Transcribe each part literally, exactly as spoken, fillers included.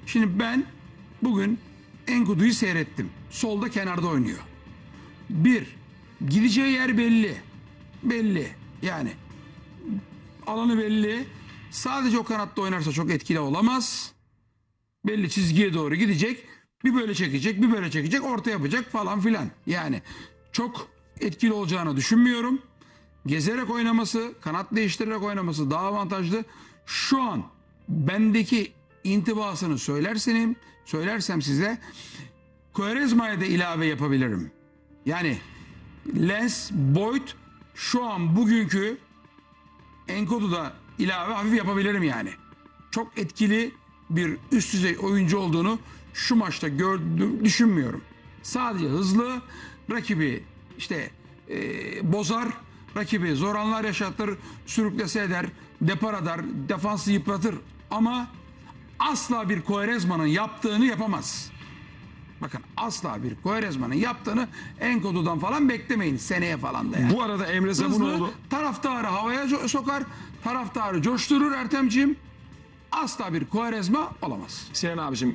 Şimdi ben bugün Enkudu'yu seyrettim. Solda kenarda oynuyor. Bir, gideceği yer belli. Belli. Yani alanı belli. Sadece o kanatta oynarsa çok etkili olamaz. Belli çizgiye doğru gidecek. Bir böyle çekecek, bir böyle çekecek, orta yapacak falan filan. Yani çok etkili olacağını düşünmüyorum. Gezerek oynaması, kanat değiştirerek oynaması daha avantajlı. Şu an bendeki intibasını söylersem, söylersem size Quaresma'ya da ilave yapabilirim. Yani Lens, Boyd şu an bugünkü Enkudu'da ilave hafif yapabilirim yani. Çok etkili bir üst düzey oyuncu olduğunu şu maçta gördüm, düşünmüyorum. Sadece hızlı, rakibi işte e, bozar, rakibi zor anlar yaşatır, sürüklese eder, depar eder, defansı yıpratır. Ama asla bir Quaresma'nın yaptığını yapamaz. Bakın asla bir Quaresma'nın yaptığını Enkudu'dan falan beklemeyin seneye falan da yani. Bu arada Emre Hızlı, Zabunoğlu taraftarı havaya co- sokar, taraftarı coşturur Ertemciğim. Asla bir Quaresma olamaz. Sinan abicim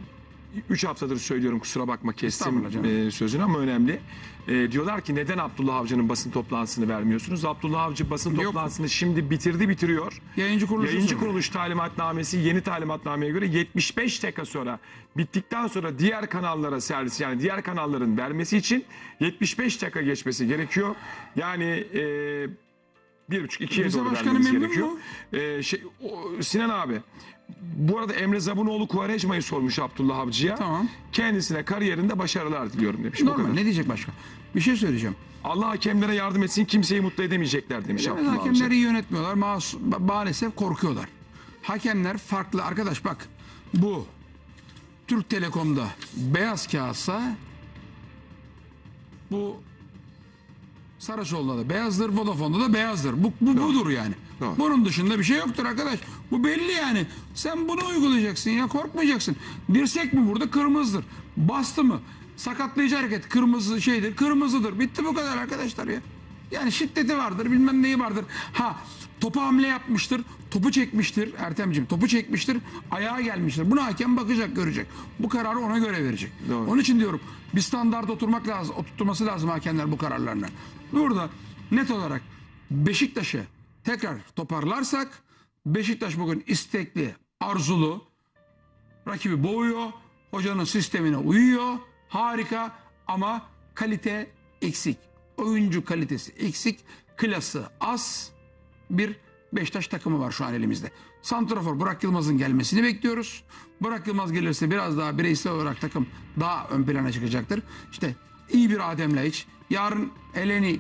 üç haftadır söylüyorum, kusura bakma kestim Estağfurullah canım. e, sözünü ama önemli. E, diyorlar ki neden Abdullah Avcı'nın basın toplantısını vermiyorsunuz? Abdullah Avcı basın Yok. toplantısını şimdi bitirdi bitiriyor. Yayıncı kuruluş. Yayıncı kuruluş talimatnamesi yeni talimatnameye göre yetmiş beş dakika sonra bittikten sonra diğer kanallara servis, yani diğer kanalların vermesi için yetmiş beş dakika geçmesi gerekiyor. Yani e, bir buçuk ikiye Rize doğru Başkanı vermemiz memnun gerekiyor. mu? E, şey, o, Sinan abi, bu arada Emre Zabunoğlu Quaresma'yı sormuş Abdullah Avcı'ya. Tamam. Kendisine kariyerinde başarılar diliyorum demiş. Bu Normal, kadar. ne diyecek başka? Bir şey söyleyeceğim. Allah hakemlere yardım etsin, kimseyi mutlu edemeyecekler demiş Evet, Abdullah hakemleri Avcı. iyi yönetmiyorlar. Mas maalesef korkuyorlar. Hakemler farklı. Arkadaş bak, bu Türk Telekom'da beyaz kağıtsa bu Saraçoğlu'da da beyazdır, Vodafone'da da beyazdır. Bu, bu budur yani. Doğru. Bunun dışında bir şey yoktur arkadaş. Bu belli yani. Sen bunu uygulayacaksın ya, korkmayacaksın. Dirsek mi burada? Kırmızıdır. Bastı mı? Sakatlayıcı hareket kırmızı şeydir, kırmızıdır. Bitti bu kadar arkadaşlar ya. Yani şiddeti vardır, bilmem neyi vardır. Ha, topa hamle yapmıştır, topu çekmiştir Ertemciğim, topu çekmiştir, ayağa gelmiştir. Buna hakem bakacak, görecek. Bu kararı ona göre verecek. Doğru. Onun için diyorum, bir standart oturmak lazım, oturtması lazım hakemler bu kararlarına. Burada net olarak Beşiktaş'ı tekrar toparlarsak, Beşiktaş bugün istekli, arzulu, rakibi boğuyor, hocanın sistemine uyuyor, harika ama kalite eksik. Oyuncu kalitesi eksik, klası az bir Beşiktaş takımı var şu an elimizde. Santrafor Burak Yılmaz'ın gelmesini bekliyoruz. Burak Yılmaz gelirse biraz daha bireysel olarak takım daha ön plana çıkacaktır. İşte iyi bir Adem Laiç. Yarın Eleni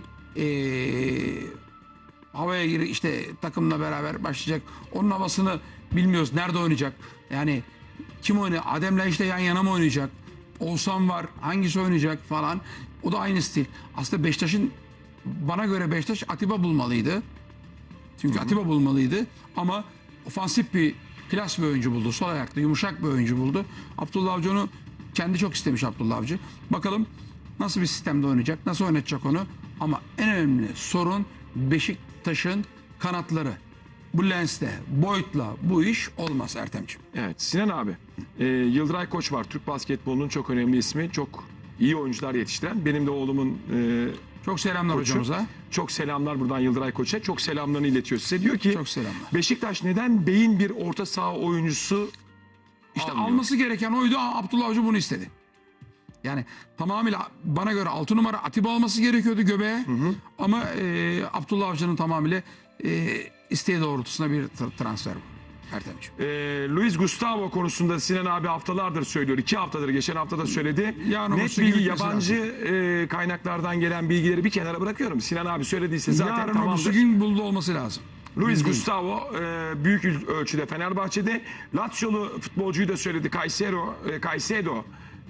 ee, havaya gir işte takımla beraber başlayacak. Onun havasını bilmiyoruz. Nerede oynayacak? Yani kim oynuyor? Adem Laiç'le yan yana mı oynayacak? Oğuzhan var. Hangisi oynayacak falan. O da aynı stil. Aslında Beşiktaş'ın, bana göre Beşiktaş Atiba bulmalıydı. Çünkü Atiba bulmalıydı. Ama ofansif bir, klas bir oyuncu buldu. Sol ayaklı, yumuşak bir oyuncu buldu. Abdullah Avcı onu kendi çok istemiş Abdullah Avcı. Bakalım nasıl bir sistemde oynayacak, nasıl oynatacak onu. Ama en önemli sorun Beşiktaş'ın kanatları. Bu Lens'le, Boyd'la bu iş olmaz Ertemciğim. Evet Sinan abi, e, Yıldıray Koç var, Türk basketbolunun çok önemli ismi, çok iyi oyuncular yetiştiren. Benim de oğlumun e, Çok selamlar koçu. hocamıza. Çok selamlar buradan Yıldıray Koç'a. Çok selamlarını iletiyor size. Diyor ki Çok selamlar. Beşiktaş neden beyin bir orta saha oyuncusu İşte almıyor? alması gereken oydu. Abdullah Avcı bunu istedi. Yani tamamıyla bana göre altı numara Atiba olması gerekiyordu göbeğe. Hı hı. Ama e, Abdullah Avcı'nın tamamıyla e, isteği doğrultusunda bir tra- transfer bu. Ertemciğim. E, Luis Gustavo konusunda Sinan abi haftalardır söylüyor. İki haftadır, geçen hafta da söyledi. Yarın Net olması bilgi, gibi yabancı e, kaynaklardan gelen bilgileri bir kenara bırakıyorum. Sinan abi söylediyse zaten Yarın tamamdır. öbürsü gün buldu olması lazım. Luis Bildiğin. Gustavo e, büyük ölçüde Fenerbahçe'de. Lazio'lu futbolcuyu da söyledi. Caicedo, e, Caicedo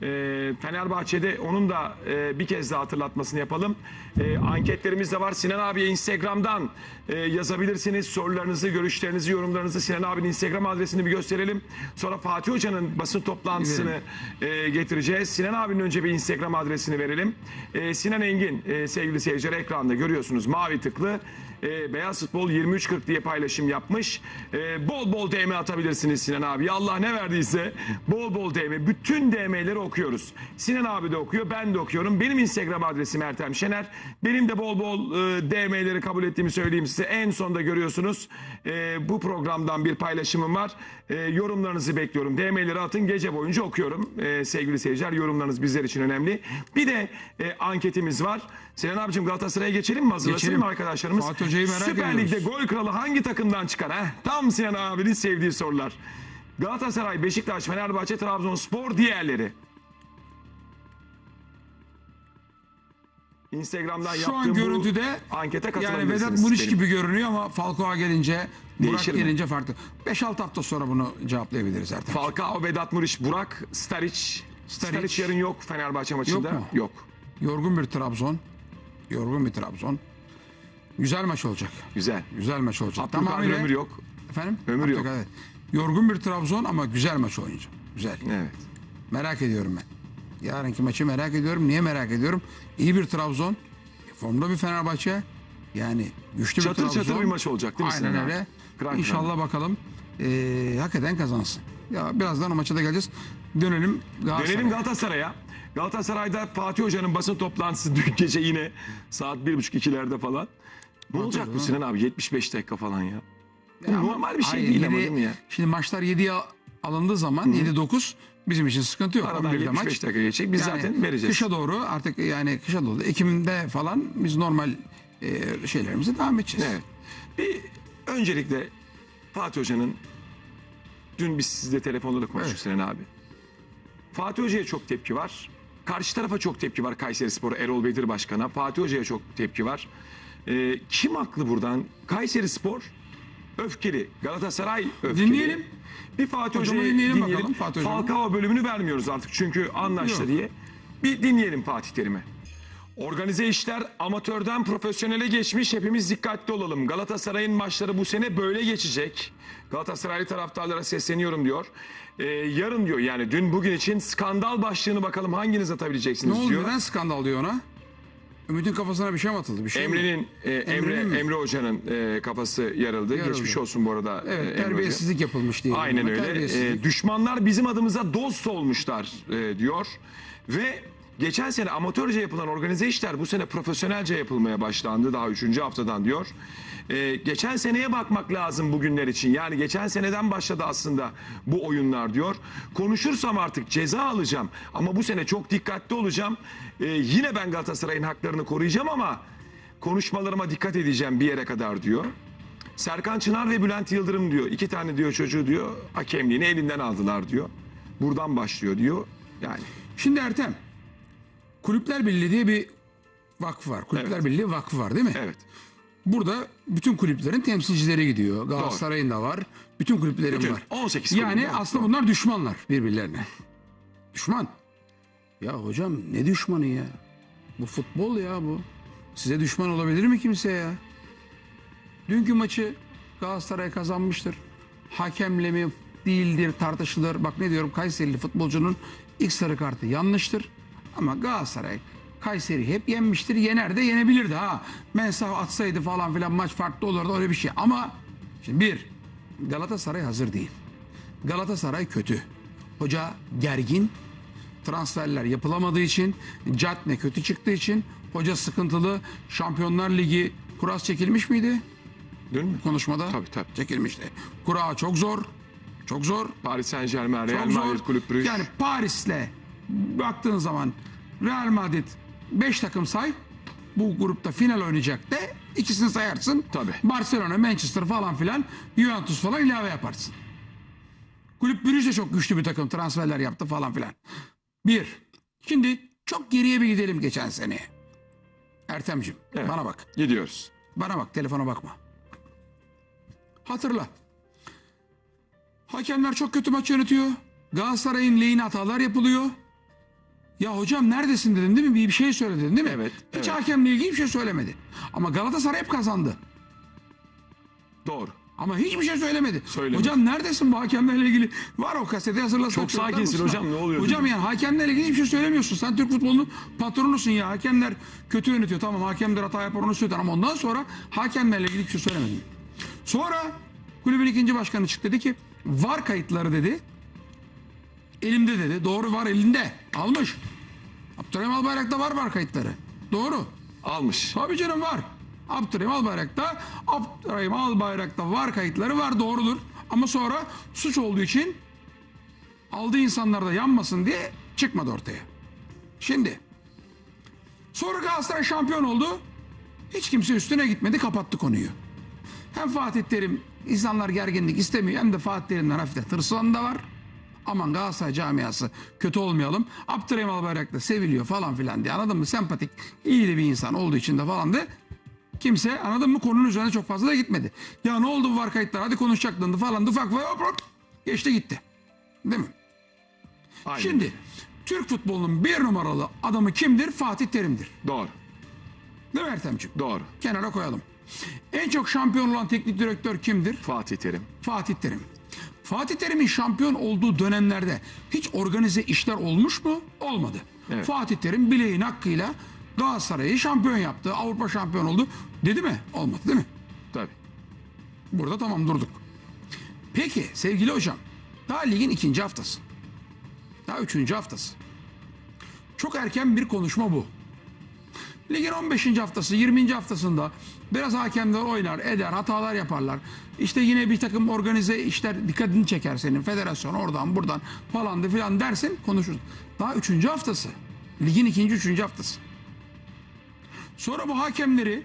Ee, Fenerbahçe'de onun da e, bir kez daha hatırlatmasını yapalım. Ee, anketlerimiz de var. Sinan abiye Instagram'dan e, yazabilirsiniz. Sorularınızı, görüşlerinizi, yorumlarınızı Sinan abinin Instagram adresini bir gösterelim. Sonra Fatih Hoca'nın basın toplantısını e, getireceğiz. Sinan abinin önce bir Instagram adresini verelim. E, Sinan Engin e, sevgili seyirciler ekranda görüyorsunuz mavi tıklı. E, Beyaz Futbol yirmi üç kırk diye paylaşım yapmış. E, bol bol D M atabilirsiniz Sinan abi. Allah ne verdiyse bol bol D M. Bütün D M'leri okuyoruz. Sinan abi de okuyor, ben de okuyorum. Benim Instagram adresim Ertem Şener. Benim de bol bol e, D M'leri kabul ettiğimi söyleyeyim size. En sonda görüyorsunuz e, bu programdan bir paylaşımım var. E, yorumlarınızı bekliyorum. D M'leri atın, gece boyunca okuyorum. E, sevgili seyirciler, yorumlarınız bizler için önemli. Bir de e, anketimiz var. Sinan abicim Galatasaray'a geçelim mi? Hazırlasın Geçelim. mı arkadaşlarımız? Fatih Hoca'yı merak Süper Lig'de ediyoruz. gol kralı hangi takımdan çıkar? Heh, tam Sinan abinin sevdiği sorular. Galatasaray, Beşiktaş, Fenerbahçe, Trabzonspor, diğerleri. Instagram'dan Şu an yaptığım görüntüde bu ankete yani katılabilirsiniz. Vedat Muriç benim. gibi görünüyor ama Falcao gelince, Burak Değişir mi? gelince farklı. beş altı hafta sonra bunu cevaplayabiliriz Ertem. Falcao, Vedat Muriç, Burak, Staric. Staric. Staric yarın yok Fenerbahçe maçında. Yok mu? Yok. Yorgun bir Trabzon. Yorgun bir Trabzon. Güzel maç olacak. Güzel. Güzel maç olacak. Abdülkadir Tamamıyla- Ömür yok. Efendim? Ömür yok. Abdülkadir, evet. Yorgun bir Trabzon ama güzel maç oynayacak. Güzel. Evet. Merak ediyorum ben. Yarınki maçı merak ediyorum. Niye merak ediyorum? İyi bir Trabzon. Formda bir Fenerbahçe. Yani güçlü Çatır bir Trabzon. çatır bir maç olacak değil mi Aynen Sinan abi? öyle. Kıran İnşallah bakalım. Ee, hakikaten kazansın. Ya birazdan o maça da geleceğiz. Dönelim Galatasaray'a. Dönelim Galatasaray'a. Galatasaray'da Fatih Hoca'nın basın toplantısı dün gece yine saat bir buçuk ikilerde falan. Ne olacak bu Sinan abi? yetmiş beş dakika falan ya. Bu Ya ama- normal bir şey hayır, değil ama yedi- değil mi ya? Şimdi maçlar yediye alındığı zaman yedi dokuz bizim için sıkıntı yok. Aradan on birde yetmiş beş maç. dakika geçecek. Biz zaten vereceğiz. Kışa doğru artık yani kışa doğru Ekim'de falan biz normal e, şeylerimize devam edeceğiz. Evet. Bir öncelikle Fatih Hoca'nın dün biz sizle telefonda da konuştuk Evet. Sinan abi. Fatih Hoca'ya çok tepki var. Karşı tarafa çok tepki var Kayserispor Erol Bedir Başkan'a. Fatih Hoca'ya çok tepki var. Ee, kim haklı buradan? Kayserispor öfkeli. Galatasaray öfkeli. Dinleyelim. Bir Fatih Hocamı Hoca'yı dinleyelim dinleyelim. bakalım, Fatih Hocamı. Falcao bölümünü vermiyoruz artık çünkü anlaştı Yok. diye. Bir dinleyelim Fatih Terim'i. Organize işler amatörden profesyonele geçmiş. Hepimiz dikkatli olalım. Galatasaray'ın maçları bu sene böyle geçecek. Galatasaraylı taraftarlara sesleniyorum diyor. Ee, yarın diyor yani dün bugün için skandal başlığını bakalım hanginiz Ne atabileceksiniz oldu? diyor. Neden skandal diyor ona? Ümit'in kafasına bir şey mi atıldı? Bir şey mi? Emre'nin e, Emre Emre'nin mi? Emre Hoca'nın e, kafası yarıldı. Yarıldı. Geçmiş olsun bu arada. e, Evet, Emre Hoca. terbiyesizlik yapılmış diye. Aynen öyle. Terbiyesizlik. Ee, düşmanlar bizim adımıza dost olmuşlar e, diyor. Ve geçen sene amatörce yapılan organize işler bu sene profesyonelce yapılmaya başlandı. Daha üçüncü haftadan diyor. Ee, geçen seneye bakmak lazım bugünler için. Yani geçen seneden başladı aslında bu oyunlar diyor. Konuşursam artık ceza alacağım. Ama bu sene çok dikkatli olacağım. Ee, yine ben Galatasaray'ın haklarını koruyacağım ama konuşmalarıma dikkat edeceğim bir yere kadar diyor. Serkan Çınar ve Bülent Yıldırım diyor. İki tane diyor çocuğu diyor hakemliğini elinden aldılar diyor. Buradan başlıyor diyor. Yani Şimdi Ertem, Kulüpler Birliği diye bir vakfı var. Kulüpler Evet. Birliği vakfı var değil mi? evet. Burada bütün kulüplerin temsilcileri gidiyor. Galatasaray'ın da var. Bütün kulüplerin Bütün var. on sekiz Yani kulüp var. aslında bunlar düşmanlar birbirlerine. Düşman. Ya hocam ne düşmanı ya? Bu futbol ya bu. Size düşman olabilir mi kimse ya? Dünkü maçı Galatasaray kazanmıştır. Hakemle mi değildir tartışılır. Bak ne diyorum, Kayserili futbolcunun ilk sarı kartı yanlıştır. Ama Galatasaray Kayseri hep yenmiştir. Yener de yenebilirdi ha. Mensah atsaydı falan filan maç farklı olurdu, öyle bir şey. Ama şimdi bir, Galatasaray hazır değil. Galatasaray kötü. Hoca gergin. Transferler yapılamadığı için, Catne kötü çıktığı için, hoca sıkıntılı. Şampiyonlar Ligi kuras çekilmiş miydi? Değil mi? Konuşmada Tabii, tabii. çekilmişti. Kura çok zor. Çok zor. Paris Saint Germain, Real Çok Madrid, zor. Kulüp Brugge. Yani Paris'le baktığın zaman Real Madrid beş takım say. Bu grupta final oynayacak de ikisini sayarsın. Tabii. Barcelona, Manchester falan filan, Juventus falan ilave yaparsın. Kulüp Brugge de çok güçlü bir takım, transferler yaptı falan filan. Bir. Şimdi çok geriye bir gidelim geçen seneye. Ertemciğim Evet. bana bak. Gidiyoruz. Bana bak, telefona bakma. Hatırla. Hakemler çok kötü maç yönetiyor. Galatasaray'ın lehine hatalar yapılıyor. Ya hocam neredesin dedim değil mi? Bir, bir şey söyledin değil mi? Evet, Hiç evet. hakemle ilgili bir şey söylemedi. Ama Galatasaray hep kazandı. Doğru. Ama hiçbir şey söylemedi. Söylemedi. Hocam neredesin bu hakemlerle ilgili? Var o kaseti hazırlasak. Çok çocuklar sakinsin bulsunlar. hocam, ne oluyor Hocam dedim. yani hakemlerle ilgili hiçbir şey söylemiyorsun. Sen Türk futbolunun patronusun ya. Hakemler kötü yönetiyor. Tamam hakemler hata yapar onu söylüyor. Ama ondan sonra hakemlerle ilgili hiçbir şey söylemedin. Sonra kulübün ikinci başkanı çıktı dedi ki var kayıtları dedi. Elimde dedi. Doğru var elinde. Almış. Abdurrahim Albayrak'ta var var kayıtları. Doğru. Almış. Tabii canım var. Abdurrahim Albayrak'ta Abdurrahim Albayrak'ta var kayıtları var doğrudur. Ama sonra suç olduğu için aldığı insanlar da yanmasın diye çıkmadı ortaya. Şimdi sonra Galatasaray şampiyon oldu. Hiç kimse üstüne gitmedi kapattı konuyu. Hem Fatih Terim insanlar gerginlik istemiyor hem de Fatih Terim'den hafiften tırsılan da var. Aman Galatasaray camiası kötü olmayalım. Abdurrahim Albayrak da seviliyor falan filan diye anladın mı? Sempatik iyi de bir insan olduğu için de falan da kimse anladın mı konunun üzerine çok fazla da gitmedi. Ya ne oldu bu var kayıtlar hadi konuşacaktın falan ufak ve hop hop geçti gitti. Değil mi? Aynen. Şimdi Türk futbolunun bir numaralı adamı kimdir? Fatih Terim'dir. Doğru. Değil mi Ertemciğim? Doğru. Kenara koyalım. En çok şampiyon olan teknik direktör kimdir? Fatih Terim. Fatih Terim. Fatih Terim'in şampiyon olduğu dönemlerde hiç organize işler olmuş mu? Olmadı. Evet. Fatih Terim bileğin hakkıyla Galatasaray'ı şampiyon yaptı. Avrupa şampiyon oldu. Dedi mi? Olmadı değil mi? Tabii. Burada tamam durduk. Peki sevgili hocam. Daha ligin ikinci haftası. Daha üçüncü haftası. Çok erken bir konuşma bu. Ligin on beşinci haftası, yirminci haftasında biraz hakemler oynar, eder, hatalar yaparlar. İşte yine bir takım organize işler dikkatini çeker senin. Federasyon oradan buradan falandı filan dersin konuşuruz. Daha üçüncü haftası. Ligin ikinci, üçüncü haftası. Sonra bu hakemleri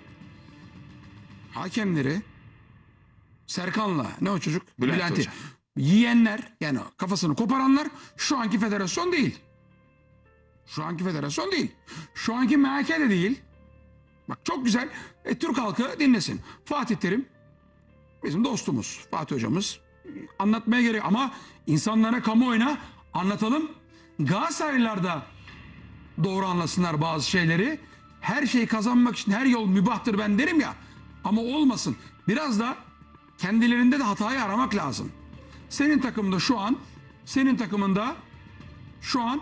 hakemleri Serkan'la ne o çocuk? Bülent Bülent'i Hoca. yiyenler yani kafasını koparanlar şu anki federasyon değil. Şu anki federasyon değil. Şu anki M H K de değil. Bak çok güzel. E, Türk halkı dinlesin. Fatih Terim bizim dostumuz. Fatih hocamız anlatmaya gerek ama insanlara kamuoyuna anlatalım. Galatasaraylılar da doğru anlasınlar bazı şeyleri. Her şeyi kazanmak için her yol mübahtır ben derim ya. Ama olmasın. Biraz da kendilerinde de hatayı aramak lazım. Senin takımda şu an senin takımında şu an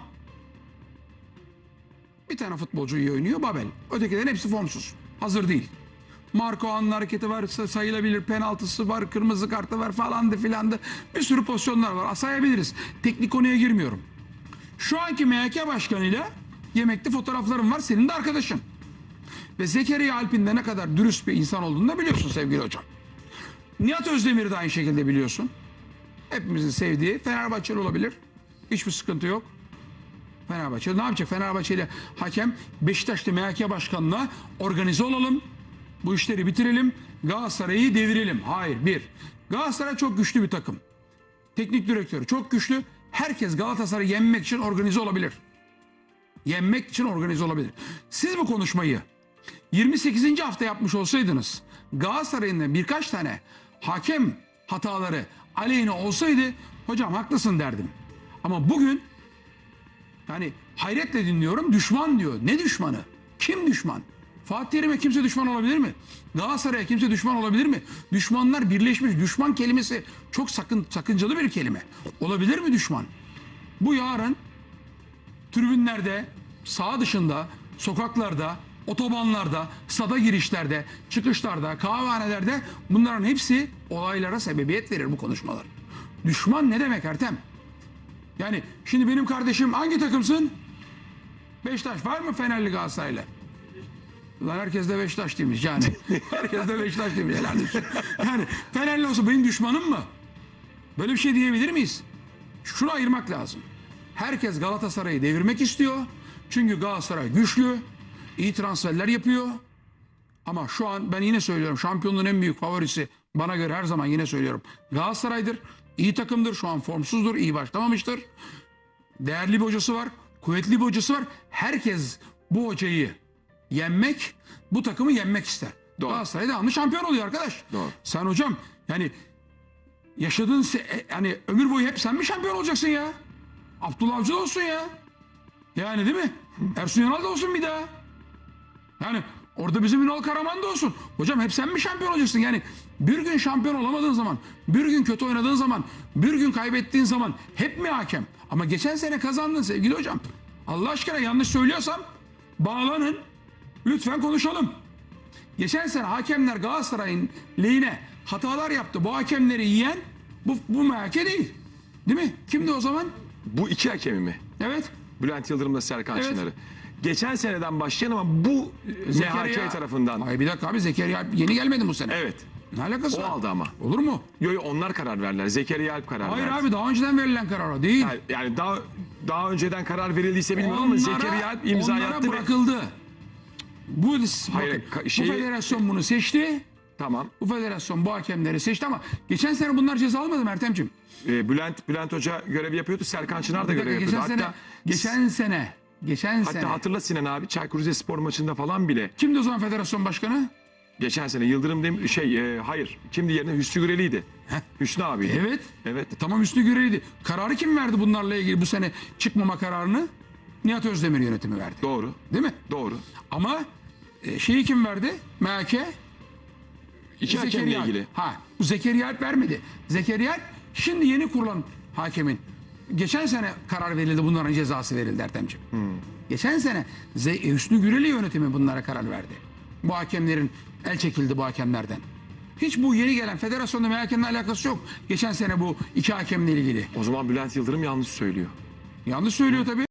bir tane futbolcu iyi oynuyor Babel. Ötekilerin hepsi formsuz. Hazır değil. Marco An'ın hareketi var, sayılabilir, penaltısı var, kırmızı kartı var falandı filandı. Bir sürü pozisyonlar var. Sayabiliriz. Teknik konuya girmiyorum. Şu anki M H K başkanıyla yemekte fotoğraflarım var. Senin de arkadaşın. Ve Zekeriya Alp'in de ne kadar dürüst bir insan olduğunu da biliyorsun sevgili hocam. Nihat Özdemir'i de aynı şekilde biliyorsun. Hepimizin sevdiği Fenerbahçeli olabilir. Hiçbir sıkıntı yok. Fenerbahçe ne yapacak? Fenerbahçe ile hakem Beşiktaş'ta M H K başkanına organize olalım. Bu işleri bitirelim. Galatasaray'ı devirelim. Hayır bir. Galatasaray çok güçlü bir takım. Teknik direktörü çok güçlü. Herkes Galatasaray'ı yenmek için organize olabilir. Yenmek için organize olabilir. Siz bu konuşmayı yirmi sekizinci hafta yapmış olsaydınız Galatasaray'ın da birkaç tane hakem hataları aleyhine olsaydı hocam haklısın derdim. Ama bugün yani hayretle dinliyorum düşman diyor. Ne düşmanı? Kim düşman? Fatih Terim'e kimse düşman olabilir mi? Galatasaray'a kimse düşman olabilir mi? Düşmanlar birleşmiş. Düşman kelimesi çok sakın, sakıncalı bir kelime. Olabilir mi düşman? Bu yarın tribünlerde, sağ dışında, sokaklarda, otobanlarda, stada girişlerde, çıkışlarda, kahvehanelerde bunların hepsi olaylara sebebiyet verir bu konuşmalar. Düşman ne demek Ertem? Yani şimdi benim kardeşim hangi takımsın? Beşiktaş var mı Fenerli Galatasaraylı? Lan herkes de Beşiktaş demiş yani. Herkes de Beşiktaş demiş. Helal olsun. Yani Fenerli olsa benim düşmanım mı? Böyle bir şey diyebilir miyiz? Şunu ayırmak lazım. Herkes Galatasaray'ı devirmek istiyor. Çünkü Galatasaray güçlü. İyi transferler yapıyor. Ama şu an ben yine söylüyorum. Şampiyonluğun en büyük favorisi bana göre her zaman yine söylüyorum. Galatasaray'dır. İyi takımdır. Şu an formsuzdur. İyi başlamamıştır. Değerli bir hocası var. Kuvvetli bir hocası var. Herkes bu hocayı yenmek, bu takımı yenmek ister. Doğru. Galatasaray devamlı şampiyon oluyor arkadaş. Doğru. Sen hocam yani yaşadığın se- yani ömür boyu hep sen mi şampiyon olacaksın ya? Abdullah Avcı olsun ya. Yani değil mi? Ersun Yanal da olsun bir daha. Yani orada bizim Ünal Karaman da olsun. Hocam hep sen mi şampiyon olacaksın? Yani bir gün şampiyon olamadığın zaman, bir gün kötü oynadığın zaman, bir gün kaybettiğin zaman hep mi hakem? Ama geçen sene kazandın sevgili hocam. Allah aşkına yanlış söylüyorsam bağlanın. Lütfen konuşalım. Geçen sene hakemler Galatasaray'ın lehine hatalar yaptı. Bu hakemleri yiyen bu, bu M H K değil. Değil mi? Kimdi o zaman? Bu iki hakemi mi? Evet. Bülent Yıldırım'la Serkan Evet. Çınar'ı. Geçen seneden başlayan ama bu M H K tarafından. Ay bir dakika abi, Zekeriya yeni gelmedi bu sene. Evet. Ne alakası O var? aldı ama. Olur mu? Yo, yo, onlar karar verdiler. Zekeriya Alp karar Hayır verdi. abi, daha önceden verilen karar o değil. Yani, yani daha daha önceden karar verildiyse bilmiyorum ama Zekeriya Alp imza onlara attı ve bırakıldı. Bu, Hayır, bakın, ka- şeyi- bu federasyon bunu seçti. tamam. Bu federasyon bu hakemleri seçti ama geçen sene bunlar ceza almadı mı Ertem'ciğim? Ee, Bülent Bülent Hoca görev yapıyordu. Serkan Çınar da Bir dakika, görev geçen yapıyordu. sene, Hatta geçen sene, geçen hatta sene. hatırla Sinan abi Çaykur Rizespor maçında falan bile Kimdi o zaman federasyon başkanı? geçen sene Yıldırım dem şey e, hayır kimdi yerine Hüsnü Güreli'ydi. Hüsnü abiydi. Evet. Evet. Tamam, Hüsnü Gürel'iydi. Kararı kim verdi bunlarla ilgili, bu sene çıkmama kararını? Nihat Özdemir yönetimi verdi. Doğru. Değil mi? Doğru. Ama e, şeyi kim verdi? M H K. İki hakemle Zekeriya Alp. ilgili. Ha, bu Zekeriya Alp vermedi. Zekeriya Alp şimdi yeni kurulan hakemin. Geçen sene karar verildi, bunların cezası verildi Ertemciğim. Hmm. Geçen sene Ze- Hüsnü Güreli yönetimi bunlara karar verdi. Bu hakemlerin el çekildi bu hakemlerden. Hiç bu yeni gelen federasyonda M H K'nin alakası yok. Geçen sene bu iki hakemle ilgili. O zaman Bülent Yıldırım yanlış söylüyor. Yanlış söylüyor tabii.